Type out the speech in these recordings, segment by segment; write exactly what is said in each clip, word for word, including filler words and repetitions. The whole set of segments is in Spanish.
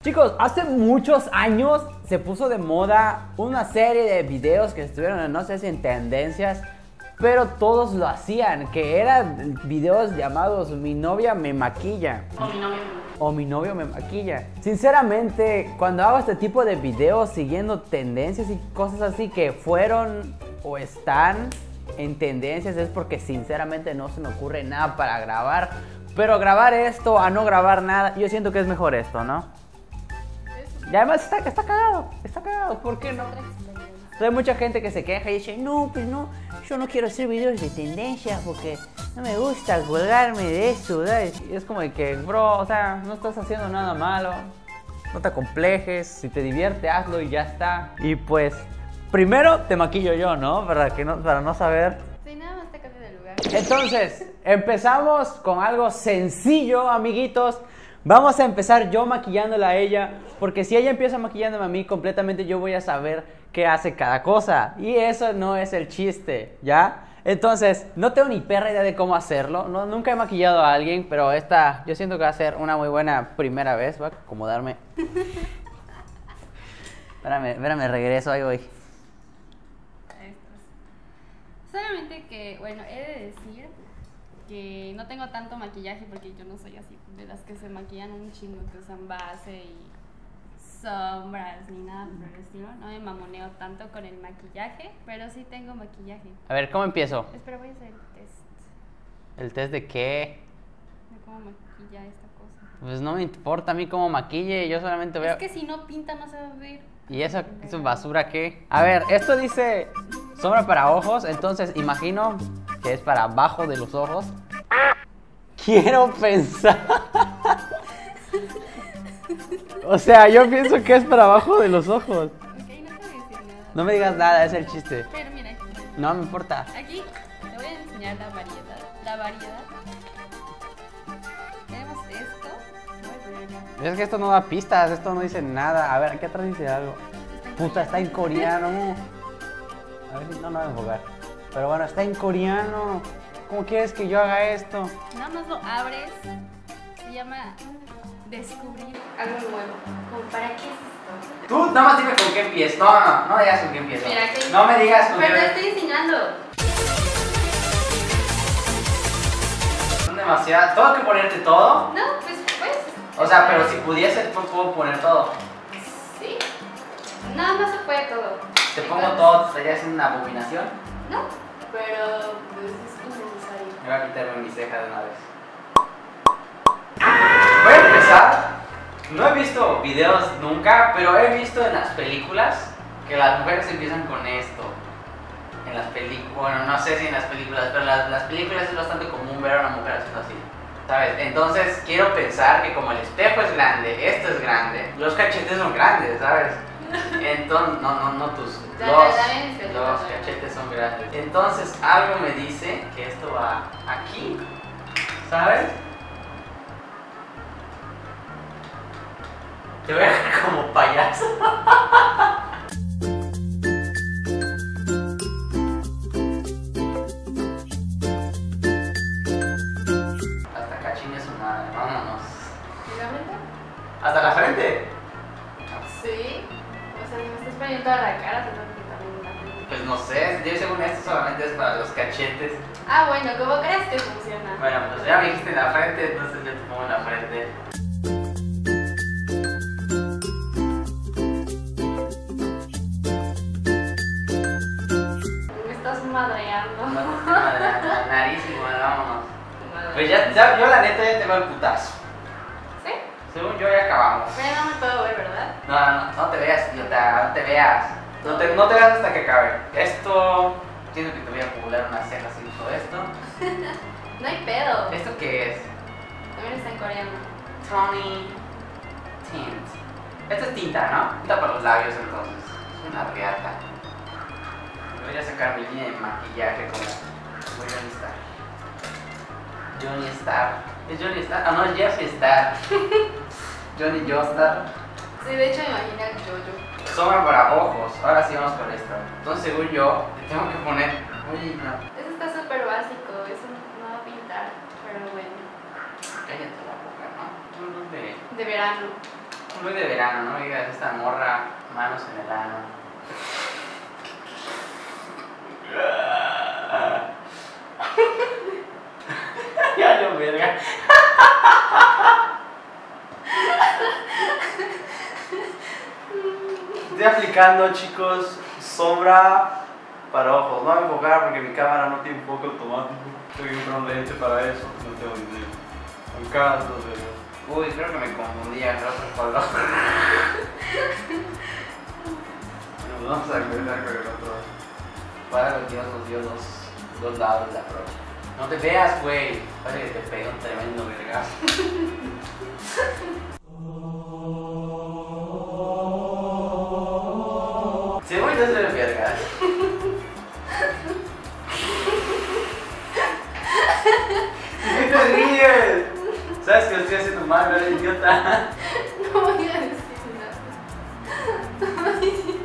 Chicos, hace muchos años se puso de moda una serie de videos que estuvieron, no sé si en tendencias, pero todos lo hacían, que eran videos llamados Mi novia me maquilla. O mi novio. O mi novio me maquilla. Sinceramente, cuando hago este tipo de videos siguiendo tendencias y cosas así que fueron o están en tendencias, es porque sinceramente no se me ocurre nada para grabar. Pero grabar esto a no grabar nada, yo siento que es mejor esto, ¿no? Y además está, está cagado, está cagado, ¿por qué no? Hay mucha gente que se queja y dice, no, pues no, yo no quiero hacer videos de tendencias porque no me gusta colgarme de eso, ¿sabes? Y es como de que, bro, o sea, no estás haciendo nada malo, no te acomplejes, si te divierte, hazlo y ya está. Y pues, primero te maquillo yo, ¿no? Para, que no, para no saber. Sí, nada más te cambio de lugar. Entonces, empezamos con algo sencillo, amiguitos. Vamos a empezar yo maquillándola a ella, porque si ella empieza maquillándome a mí completamente, yo voy a saber qué hace cada cosa. Y eso no es el chiste, ¿ya? Entonces, no tengo ni perra idea de cómo hacerlo. No, nunca he maquillado a alguien, pero esta yo siento que va a ser una muy buena primera vez. Voy a acomodarme. Espérame, espérame, regreso, ahí voy. Solamente que, bueno, he de decir que no tengo tanto maquillaje porque yo no soy así de las que se maquillan un chingo, que usan base y sombras ni nada por el estilo. No me mamoneo tanto con el maquillaje, pero sí tengo maquillaje. A ver, ¿cómo empiezo? Espera, voy a hacer el test ¿El test de qué? de cómo maquilla esta cosa. Pues no me importa a mí cómo maquille, yo solamente veo... Es que si no pinta no se va a ver. ¿Y eso es basura qué? A ver, esto dice sombra para ojos, entonces imagino que es para abajo de los ojos. Quiero pensar. O sea, yo pienso que es para abajo de los ojos. Ok, no te voy a decir nada. No me digas nada, es el chiste. Pero mira, aquí, No me importa. aquí te voy a enseñar la variedad. La variedad. Tenemos esto. Voy a poner acá. Es que esto no da pistas, esto no dice nada. A ver, aquí atrás dice algo. Puta, está en coreano. A ver si no, no va a enfocar. Pero bueno, está en coreano. ¿Cómo quieres que yo haga esto? Nada más lo abres. Se llama descubrir algo nuevo. Como, ¿para qué es esto? Tú nada más dime con qué empiezo. No, no, no digas con qué empiezo. Mira, aquí. No me digas con Pero te qué. estoy enseñando. Son demasiadas. ¿Tengo que ponerte todo? No, pues pues. O sea, pero si pudiese, pues puedo poner todo. Sí. No, no se puede todo. Te Sí, pongo claro. todo, ¿te estaría haciendo una abominación? No, pero pues es innecesario. Me voy a quitarme mi ceja de una vez. Voy a empezar. No he visto videos nunca, pero he visto en las películas que las mujeres empiezan con esto. En las películas, bueno, no sé si en las películas, pero las, las películas es bastante común ver a una mujer haciendo así, ¿sabes? Entonces quiero pensar que como el espejo es grande, esto es grande, los cachetes son grandes, ¿sabes? Entonces, no, no, no tus, Ya, los, ya ven, es que los no. cachetes son grandes. Entonces algo me dice que esto va aquí, ¿sabes? Te voy a ver como payaso. Hasta acá chingue su madre, vámonos. ¿Realmente? ¿Hasta la frente? Sí. O sea, me estás poniendo toda la cara, tengo que también la frente. Pues no sé, yo según esto solamente es para los cachetes. Ah, bueno, ¿cómo crees que funciona? Bueno, pues ya me dijiste en la frente, entonces yo te pongo en la frente. Me estás madreando. No te estoy madreando, la nariz igual, vámonos. Pues ya, ya, yo la neta ya te veo el putazo. ¿Sí? Según yo ya acabamos. Pero no me puedo ver, ¿verdad? No, no, no te veas, idiota, no te veas. No te, no te veas hasta que acabe. Esto, entiendo que te voy a acumular unas cejas si uso esto. No hay pedo. ¿Esto qué es? También está en coreano. Tony Tint. Esto es tinta, ¿no? Tinta para los labios entonces. Es una reata. Me voy a sacar mi línea de maquillaje como voy a Johnny Star. Johnny Star. ¿Es Johnny Star? Ah, no, es Jeffree Star. Johnny Joestar. Sí, de hecho me imaginé al Jojo. Sombra para ojos. Ahora sí vamos con esto. Entonces, según yo, te tengo que poner. Uy, no. Eso está súper básico, eso no va a pintar, pero bueno. Cállate la boca, ¿no? Tú no de. De verano. Muy de verano, no me digas esta morra, manos en el ano. Ya yo verga. Estoy aplicando, chicos, sombra para ojos. No voy a enfocar porque mi cámara no tiene enfoque automático. Tengo que comprar un lente para eso, no tengo idea. En caso de... Uy, creo que me confundí en otro color. Nos vamos a empezar con el otro. Para que Dios nos dio dos, dos lados de la brocha. No te veas, güey. Parece que te pega un tremendo vergazo. Sí, voy a hacer vergas. ¿Qué te ríes? ¿Sabes que lo estoy haciendo mal, verdad, idiota? No voy a decir nada.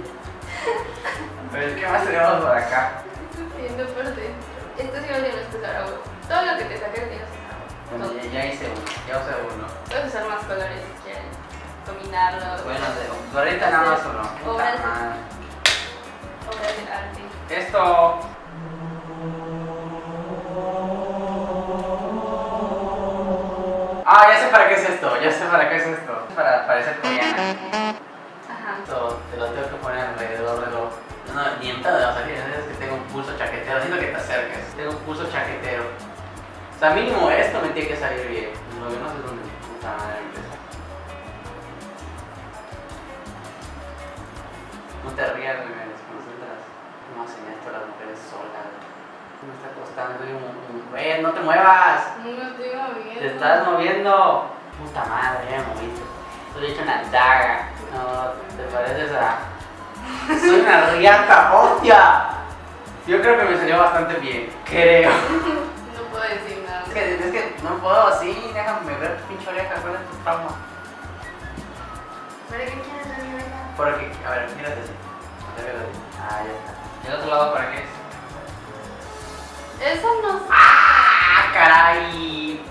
Pero ¿qué más tenemos por acá? Estoy sufriendo por dentro. Esto sí lo tienes que usar ahora. Todo lo que te saques tienes que usar ahora. Bueno, ya, ya hice uno, ya usé uno. Puedes usar más colores si quieres. Combinarlos. Bueno, de, ahorita nada más uno. Puta Obras, madre. obras del arte. Esto. Ah, ya sé para qué es esto, ya sé para qué es esto. Es para parecer coreana. Ajá. Esto te lo tengo que poner alrededor de lo... No, ni en pedo de salir, es que tengo un pulso chaquetero, necesito que te acerques. Tengo un pulso chaquetero. O sea, mínimo esto me tiene que salir bien. Lo que no sé es dónde puta madre empieza. No te rías, me desconcentras. ¿Cómo hacen esto las mujeres solas? Me está costando un... un... ¡Eh, no te muevas! No me estoy moviendo. Te estás moviendo. Puta madre, ya me moviste. Soy hecho una daga. No, te pareces a... Soy una riata, hostia. Yo creo que me salió bastante bien. Creo. No puedo decir nada. Es que, es que no puedo así. Déjame ver tu pinche oreja. ¿Cuál es tu trauma? ¿Para qué quieres ver mi oreja? Porque, a ver, mírate así. Ah, ya está. ¿Y el otro lado para qué es? Eso no sé. ¡Ah, caray!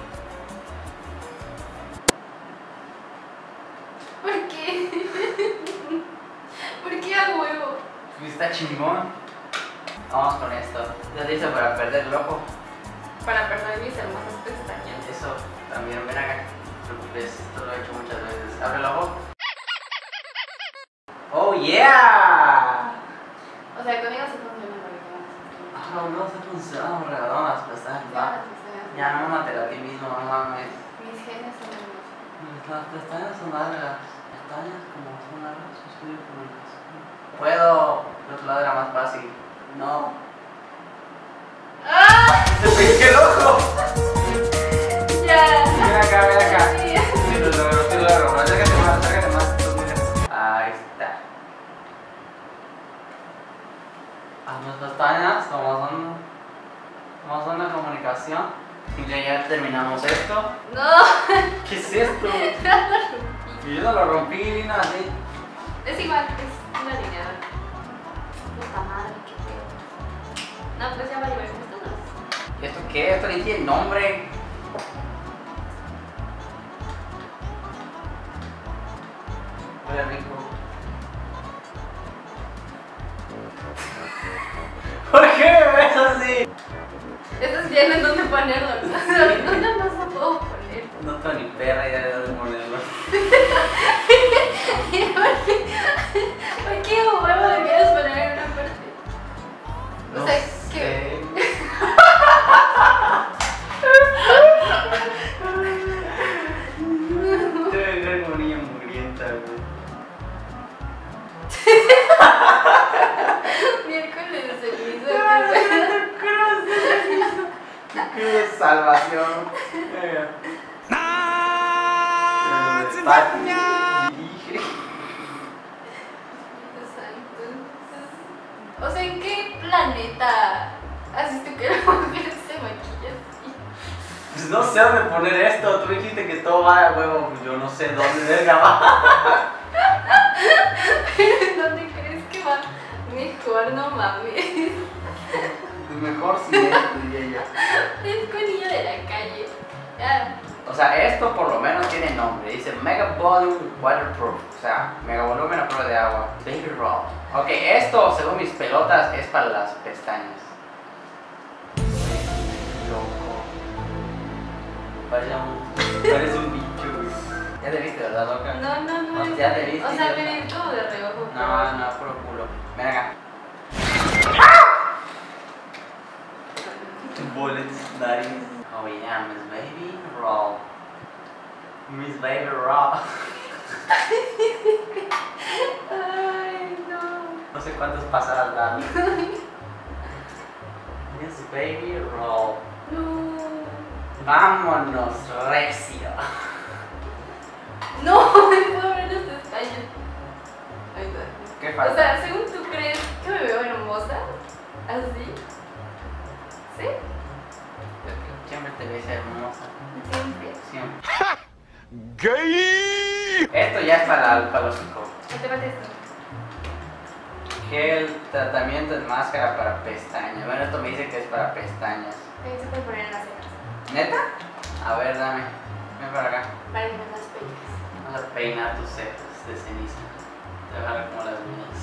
¿Por qué? ¿Por qué a huevo? Está chingón. Vamos con esto. ¿Estás listo para perder el ojo? Para perder mis hermosas pestañas. Eso también, ven acá. No te preocupes, esto lo he hecho muchas veces. Abre el ojo. ¡Oh, yeah! O sea, conmigo se funciona para que Ah, no, no se funcionan regadonas las pestañas. Va. Ya, no mátela a ti mismo, no mames. Mis genes son hermosos. Las pestañas son largas. Pestañas como son largas, estudio comunicación. Puedo. El otro lado era más fácil. No. ¡Ah! ¡Se pesqué el ojo! Ya. Ven acá, ven acá. Sí. Sí, lo logro, sí lo logro. Acércate más, acércate más. Ahí está. A las pestañas, como son, como son la comunicación. Y ya, ya terminamos esto. No. ¿Qué es esto? Y yo no lo rompí, nada así. Es igual, es una alineador. Puta madre, qué feo. No, pues ya va a llevar esto, ¿no? ¿Y esto qué? Esto ni tiene nombre. Huele rico. ¿Por qué me ves así? Estás viendo en dónde ponerlo. ¿Dónde más lo puedo poner? No tengo ni perra idea de dónde ponerlo. ¿Por qué huevo lo quieres poner en una parte? No O sea, sé. ¿qué? Debe ser como niña mugrienta, güey. Miércoles de ceniza. ¡Qué salvación! Dirige. O sea, ¿en qué planeta haces tú que la mujer se maquilla así? Pues no sé dónde poner esto. Tú dijiste que todo va de huevo. Pues yo no sé dónde verga va. ¿Pero dónde crees que va? Mejor no mames. Pues mejor si es, diría yo. Es con niño de la calle. Ya, O sea, esto por lo menos tiene nombre. Dice Mega Volume Waterproof. O sea, mega volumen a prueba de agua. Baby Roll. Ok, esto según mis pelotas es para las pestañas. Loco. Parece un, parece un bicho, güey. Ya te viste, ¿verdad, loca? No, no, no. No, ya te viste. O sea, ya- me vi como de reojo. No, no, puro culo. Ven acá. Bullets, daddy. Oh yeah, Miss Baby Roll. Miss Baby Roll. Ay, no. No sé cuántas pasadas dan. Miss Baby Roll. No. Vámonos, recio. No, me puedo ver las pestañas. Ahí está. ¿Qué O falta? sea, según tú crees que me veo hermosa, así. ¿Sí? Siempre te ves hermosa. Siempre. Siempre. Gay. Esto ya es para, para los hijos. ¿Qué te parece esto? Gel, tratamiento de máscara para pestañas. Bueno, esto me dice que es para pestañas. También se puede poner en las cejas. ¿Neta? A ver, dame. Ven para acá. Para que no las peines. Vamos a peinar tus cejas de ceniza. Te vas a ver como las mías.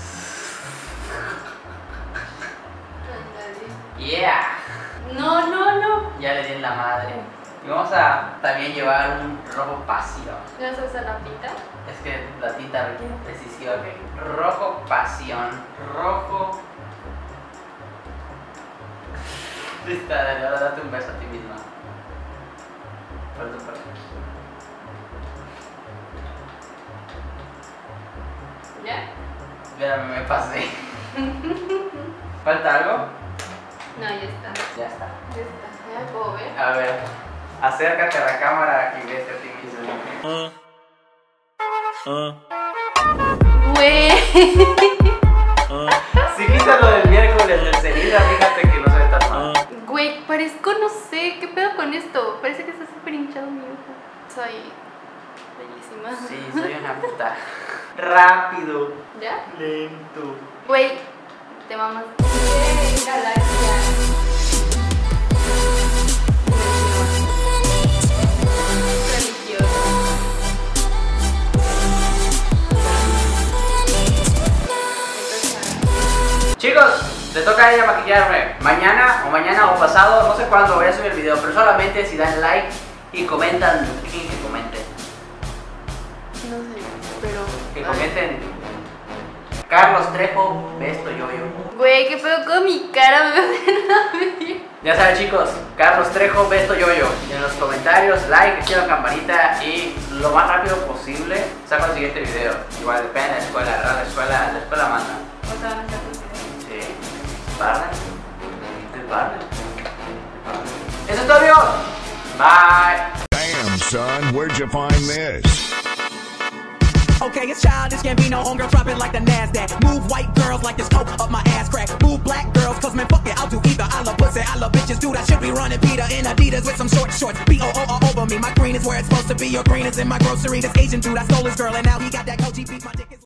Yeah. No, no, no. Ya le di en la madre. Y vamos a también llevar un rojo pasión. ¿No vas a usar la pita? Es que la tinta requiere precisión. Rojo pasión. Rojo. Listo, dale, ahora date un beso a ti misma. Por tu parte. ¿Ya? Espérame, me pasé. ¿Falta algo? No, ya está. Ya está. Ya está. Ya me puedo ver. A ver, acércate a la cámara y vete a ti mismo. Güey. Si quitas lo del miércoles del ceniza, fíjate que no se ve tan mal. Güey, parezco, no sé, ¿qué pedo con esto? Parece que está súper hinchado mi ojo. Soy bellísima. Sí, soy una puta. Rápido. ¿Ya? Lento. Güey, te mamas. ¡Eh, galaxia! Religioso. Chicos, le toca a ella maquillarme. Mañana o mañana o pasado, no sé cuándo voy a subir el video, pero solamente si dan like y comentan. ¿Qué quieren que comenten? No sé, pero... Que comenten. Carlos Trejo, besto yoyo. Güey, ¿qué pedo con mi cara? Me veo de nada. Ya saben, chicos, Carlos Trejo, besto yoyo. En los comentarios, like, activa la campanita y lo más rápido posible saco el siguiente video. Igual depende de la escuela, ¿verdad? La escuela, la escuela manda. O sea, van a estar contigo. Sí. Barden. El Barden. Eso es todo, amigos. Bye. Damn, son, where'd you find this? Okay, it's childish, can't be no homegirl dropping like the NASDAQ. Move white girls like this coke up my ass crack. Move black girls, cause man, fuck it, I'll do either. I love pussy, I love bitches, dude, I should be running Peter in Adidas with some short shorts. B O O all over me, my green is where it's supposed to be. Your green is in my grocery, this Asian dude, I stole his girl and now he got that Coach, he beat my dick.